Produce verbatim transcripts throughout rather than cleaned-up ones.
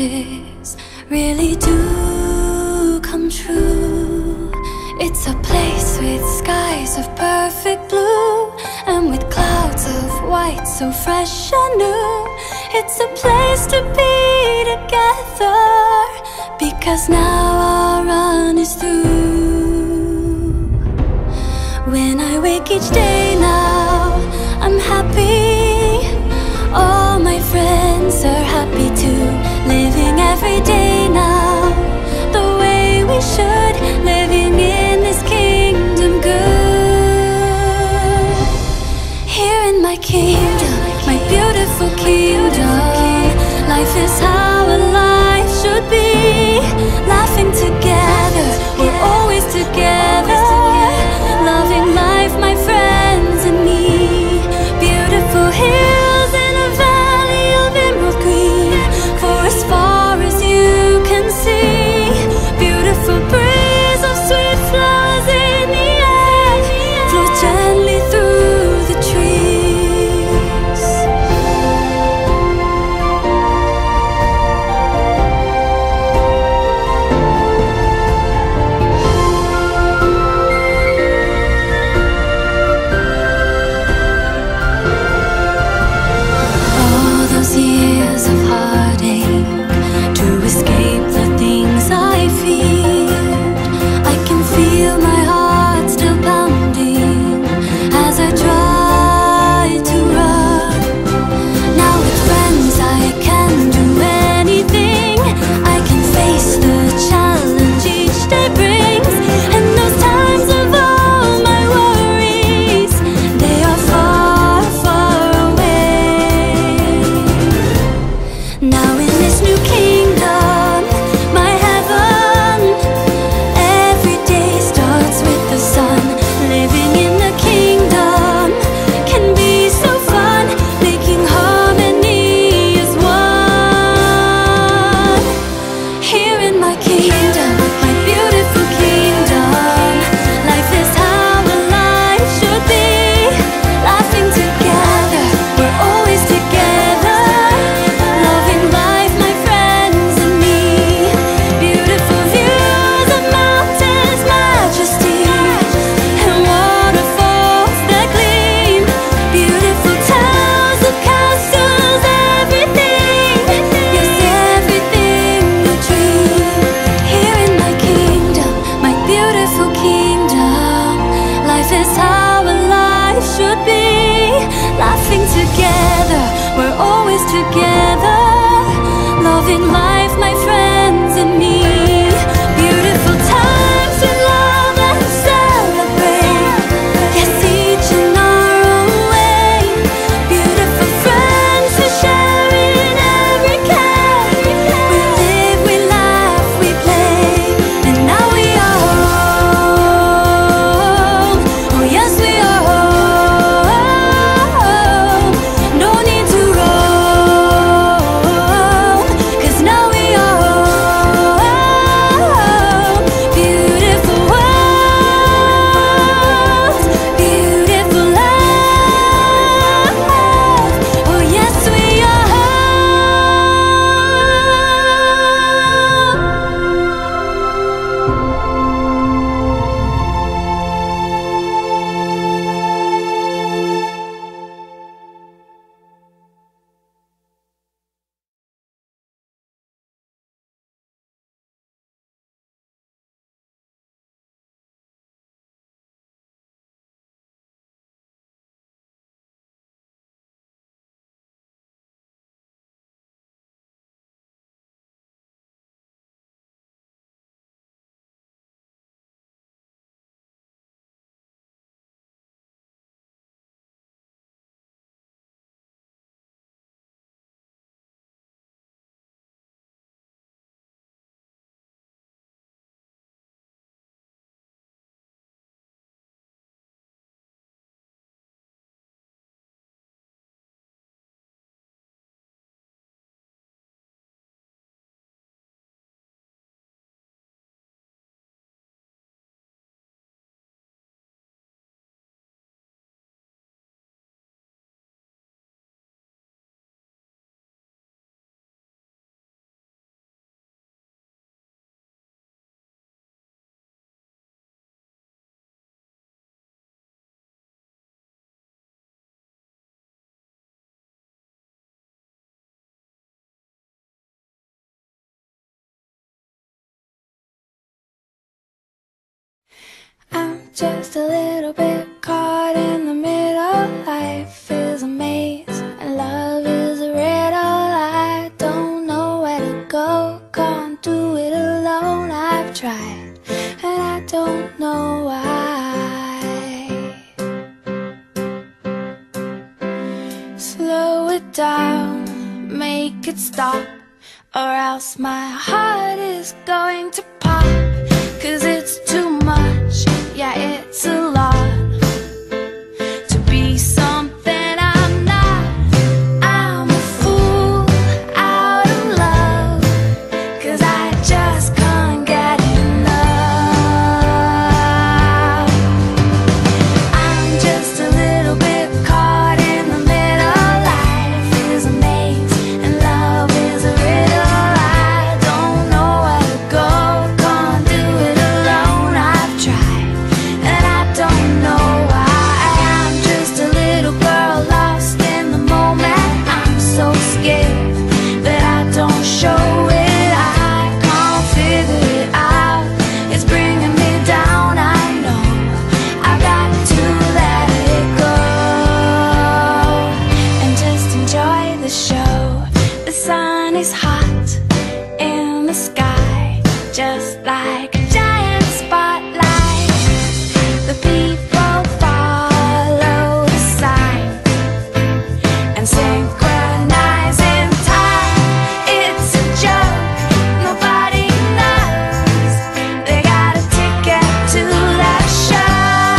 wishes really do come true. It's a place with skies of perfect blue and with clouds of white so fresh and new. It's a place to be together because now our run is through. When I wake each day now, I'm happy. All my friends are happy too. Living every day now the way we should, living in this kingdom good. Here in my kingdom, my beautiful kingdom, life is how a life should be. Laughing together, we're always together. Loving life, my friends and me. Beautiful hills in a valley of emerald green, for as far as you can see. Beautiful breeze of sweet flowers in the air, flow gently through the trees. All those years of heartache to escape the things I feared, I can feel my heart still pounding as I try to run. Now with friends I can do anything. I can face the challenge each day brings, and those times of all my worries, they are far, far away. Now in this new kingdom, my heaven, every day starts with the sun. Living in the kingdom can be so fun, making harmony as one. Here in my kingdom, my beautiful kingdom, life is how a life should be. Laughing together, we're always together. Loving life, my friends and me. Beautiful views of mountains, majesty, and waterfalls that gleam. Beautiful towns of castles, everything, yes, everything a dream. Here in my kingdom, my beautiful kingdom, life is how a life should be. Laughing together, we're always together. Loving life, my friends and me. Beautiful times to love and celebrate, yes, each in our own way. Beautiful friends to share in every care. We live, we laugh, we play, and now we are home. Oh yes, we are home. No need to roam, 'cause now just a little bit caught in the middle. Life is a maze and love is a riddle. I don't know where to go, can't do it alone. I've tried and I don't know why. Slow it down, make it stop, or else my heart is going to pop. Cause it's too much, yeah, it's a lot to be something I'm not. I'm a fool out of love, cause I just can't get enough. I'm just a little bit caught in the middle. Life is a maze and love is a riddle. I don't know where to go, can't do it alone. I've tried and I don't know why. I'm just a little girl lost in the moment. I'm so scared that I don't show it. I can't figure it out, it's bringing me down. I know I've got to let it go and just enjoy the show. The sun is hot in the sky, just like a giant spotlight. The people follow the sign and synchronize in time. It's a joke, nobody knows they got a ticket to that show.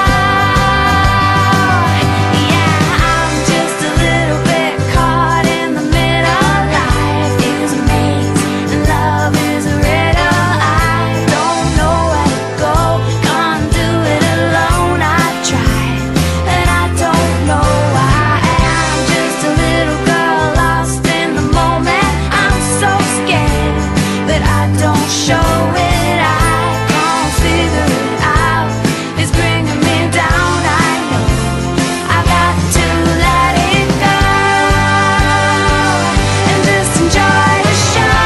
Yeah, I'm just a little bit caught in the middle. Life is a maze and love is a riddle. I don't know where to go, can't do it alone. I've tried and I don't know why. I'm just a little girl lost in the moment. I'm so scared that I don't show it. I can't figure it out, it's bringing me down. I know I've got to let it go and just enjoy the show.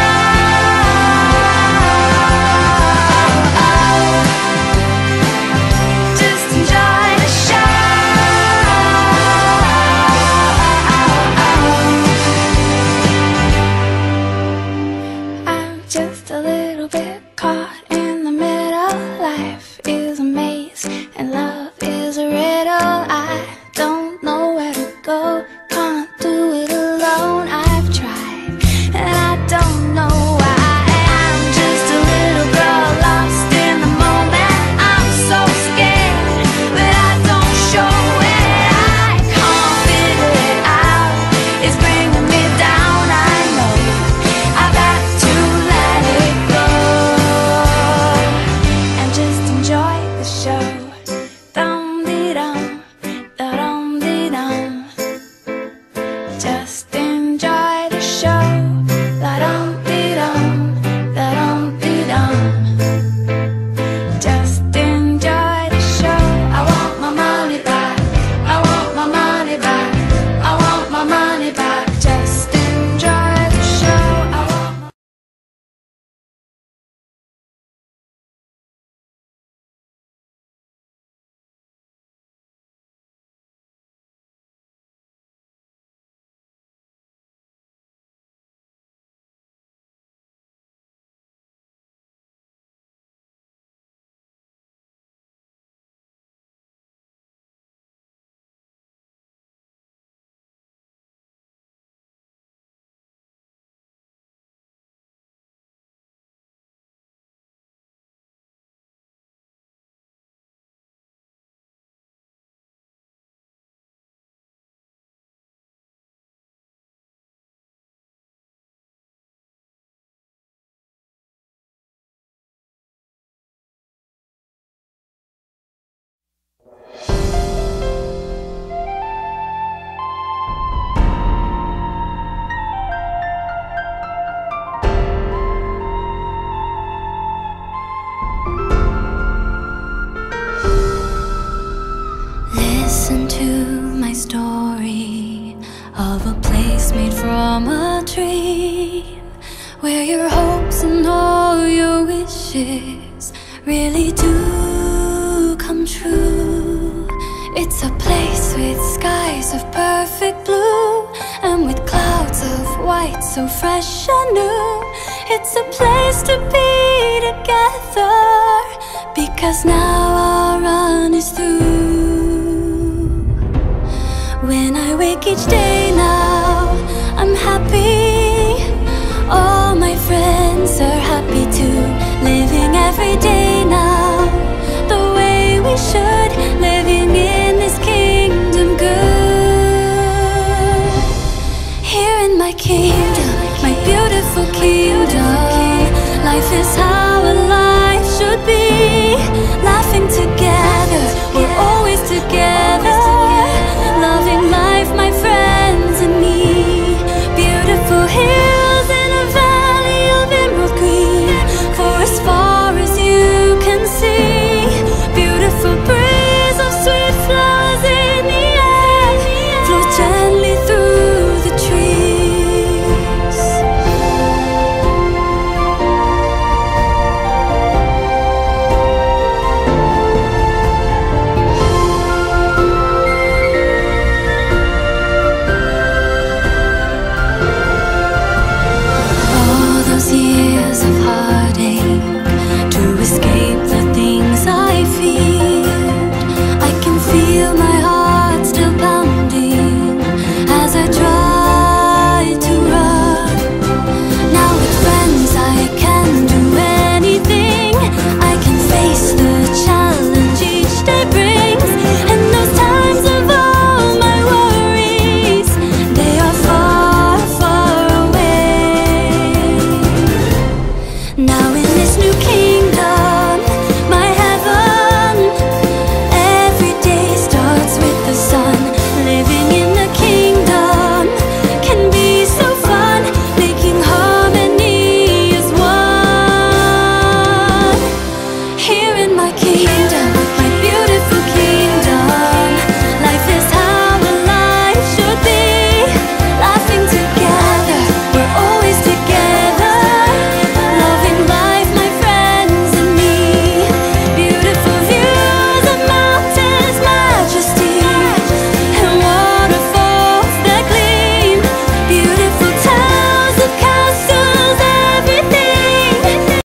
Just enjoy the show. I'm just a little bit caught in the middle. Life is a maze and love is a riddle. I don't know where to go, can't do it alone. I've tried and I don't know why. I'm just a little girl lost in the moment. I'm so scared that I don't show it. I can't figure it out, it's bringing me down. I know I've got to let it go and just enjoy the show. Dum dee dum, da dum dee dum. Just enjoy the show. La dum dee dum, da dum dee dum. Just enjoy the show. I want my money back, I want my money back, I want my money back. Just enjoy the show. I want my Listen to my story of a place made from a dream, where your hopes and all your wishes really do come so fresh and new. It's a place to be together, because now our run is through. When I wake each day now,